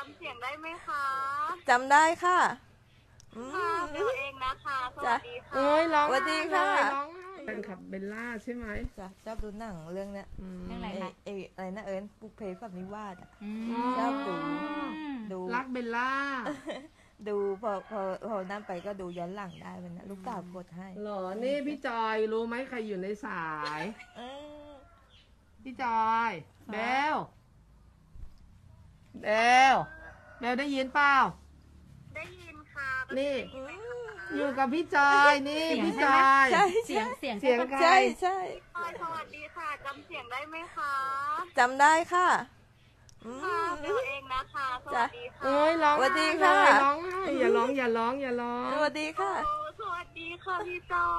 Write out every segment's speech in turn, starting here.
ำเสียงได้ไหมคะจำได้ค่ะค่ะเบลเองนะคะสวัสดีค่ะโอ้ยร้องสวัสดีค่ะร้องไห้แฟนคลับเบลล่าใช่ไหมจ้ะชอบดูหนังเรื่องเนี้ยเรื่องอะไรคะอะไรนะบุพเพสันนิวาสอะอืมชอบดู ดูรักเบลล่าดูพอนั่นไปก็ดูย้อนหลังได้มันนะลูกสาวกดให้เหรอ นี่พี่จอยรู้ไหมใครอยู่ในสายเออพี่จอยเบลเบลเบลได้ยินเปล่าได้ยินค่ะนี่อืมอยู่กับพี่จอยนี่พี่จอยใช่เสียงเสียงใช่ปะใครใช่สวัสดีค่ะจำเสียงได้ไหมคะจำได้ค่ะค่ะเบลเองนะคะสวัสดีค่ะโอ้ยร้องสวัสดีไห้ค่ะร้องไห้อย่าร้องอย่าร้องอย่าร้องสวัสดีค่ะโอ้สวัสดีค่ะพี่จอย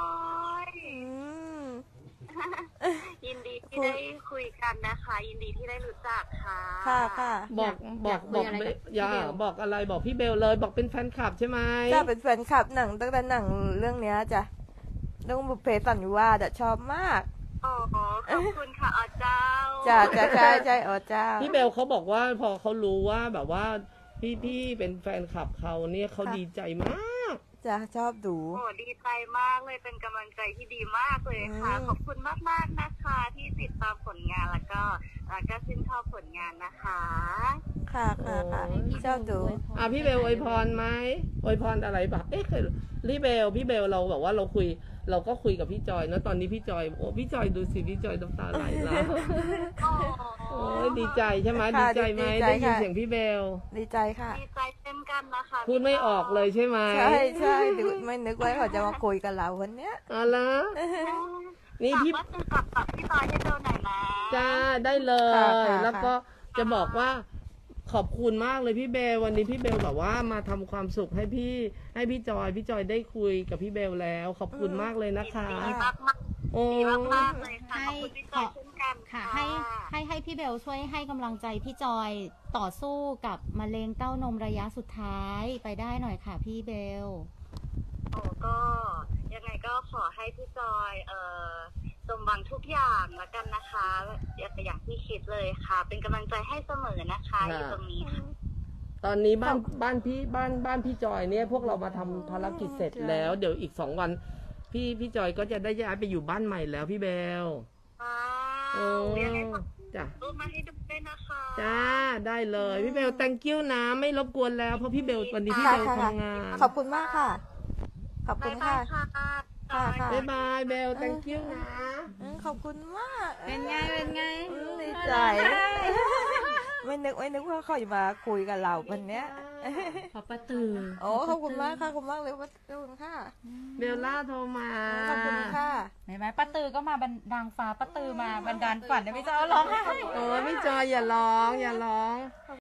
มยินดีที่ได้คุยกันนะคะ ยินดีที่ได้รู้จักค่ะค่ะค่ะบอกอย่าบอกอะไรบอกพี่เบลเลยบอกเป็นแฟนคลับใช่ไหมจ้าเป็นแฟนคลับหนังตั้งแต่หนังเรื่องเนี้ยจ้ะเรื่องบุพเพสันนิวาสอะชอบมากอ๋อขอบคุณค่ะอาเจ้าจ้ะใช่ใช่อ๋อเจ้าพี่เบลเขาบอกว่าพอเขารู้ว่าแบบว่าพี่เป็นแฟนคลับเขาเนี่ยเขาดีใจมากจ้ะชอบดูโอ้ดีใจมากเลยเป็นกำลังใจที่ดีมากเลยค่ะอืมขอบคุณมากๆนะคะ ที่ติดตามผลงานแล้วก็ชื่นชอบผลงานนะคะค่ะค่ะค่ะชอบดูพี่เบลอวยพรไหมอวยพรอะไรแบบเคยพี่เบลเราแบบว่าเราก็คุยกับพี่จอยเนอะตอนนี้พี่จอยโอ้พี่จอยดูสิพี่จอยน้ำตาไหลแล้ว โอ้ยดีใจใช่ไหมดีใจไหมได้ยินเสียงพี่เบลดีใจค่ะดีใจเช่นกันนะคะพูดไม่ออกเลยใช่ไหมใช่ดูไม่นึกว่าเขาจะมาคุยกับเราวันเนี้ยอ๋อละ นี่ฝากพี่ว่าจะกลับกับพี่จอยให้เบลหน่อยนะจ้าได้เลค่ะยค่ะแล้วก็จะบอกว่าขอบคุณมากเลยพี่เบลวันนี้พี่เบลแบบว่ามาทำความสุขให้พี่จอยได้คุยกับพี่เบลแล้วขอบคุณมากเลยนะคะดีมากมากโอ้ดีมากๆเลยค่ะขอบคุณพี่จอยเช่นกันค่ะค่ะให้พี่เบลช่วยให้กำลังใจพี่จอยต่อสู้กับมะเร็งเต้านมระยะสุดท้ายไปได้หน่อยค่ะพี่เบลโอ้ก็ยังไงก็ขอให้พี่จอยสมหวังทุกอย่างแล้วกันนะคะอย่างที่คิดเลยค่ะ เป็นกำลังใจให้เสมอนะคะอยู่ตรงนี้ค่ะตอนนี้บ้านพี่จอยเนี่ยพวกเรามาทำภารกิจเสร็จแล้วเดี๋ยวอีก2 วันพี่จอยก็จะได้ย้ายไปอยู่บ้านใหม่แล้วพี่เบลว้าโอ้วยังไงขอจ้ะรูปมาให้ดูด้วยนะคะจ้าได้เลยพี่เบล thank you นะไม่รบกวนแล้วเพราะพี่เบลวันนี้พี่ค่ะเบลค่ะทำงานขอบคุณมากค่ะ ขอบคุบ๊าณยบาค่ะยค่ะค่ะบ๊ายบายเบล thank you นะขอบคุณมากเป็นไงเป็นไงดีใจ ไม่นึกว่าเขาจะมาคุยกับเราวันเนี้ยขอประตือโอ้ขอบคุณมากค่ะขอบคุณมากเลยขอบคุณค่ะเบลล่าโทรมาขอบคุณค่ะเห็นไหมป้าตือก็มาดังฟ้าป้าตือมาบันดาลฝันได้ไหมเจ้าร้องไห้โอ้ยพี่จอยอย่าร้องอย่าร้อง